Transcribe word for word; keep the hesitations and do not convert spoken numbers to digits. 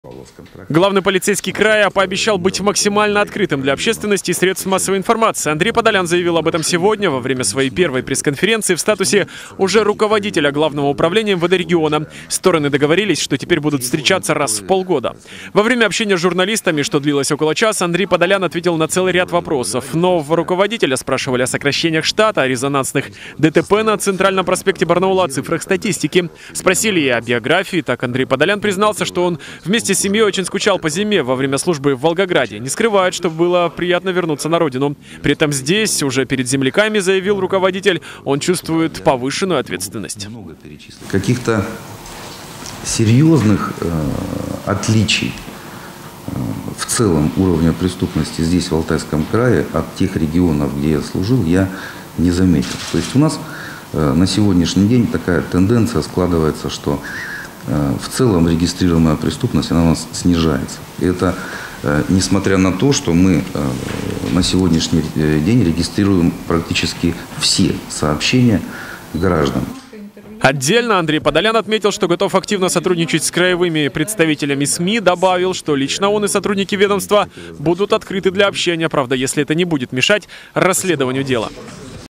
Главный полицейский края пообещал быть максимально открытым для общественности и средств массовой информации. Андрей Подолян заявил об этом сегодня во время своей первой пресс-конференции в статусе уже руководителя Главного управления эм вэ дэ региона. Стороны договорились, что теперь будут встречаться раз в полгода. Во время общения с журналистами, что длилось около часа, Андрей Подолян ответил на целый ряд вопросов. Нового руководителя спрашивали о сокращениях штата, о резонансных дэ тэ пэ на Центральном проспекте Барнаула, о цифрах статистики. Спросили и о биографии. Так Андрей Подолян признался, что он вместе с семьей очень скучал по зиме во время службы в Волгограде. Не скрывает, что было приятно вернуться на родину. При этом здесь, уже перед земляками, заявил руководитель, он чувствует повышенную ответственность. Каких-то серьезных э, отличий э, в целом уровня преступности здесь, в Алтайском крае, от тех регионов, где я служил, я не заметил. То есть у нас э, на сегодняшний день такая тенденция складывается, что в целом регистрируемая преступность, она у нас снижается. И это несмотря на то, что мы на сегодняшний день регистрируем практически все сообщения граждан. Отдельно Андрей Подолян отметил, что готов активно сотрудничать с краевыми представителями СМИ. Добавил, что лично он и сотрудники ведомства будут открыты для общения, правда, если это не будет мешать расследованию дела.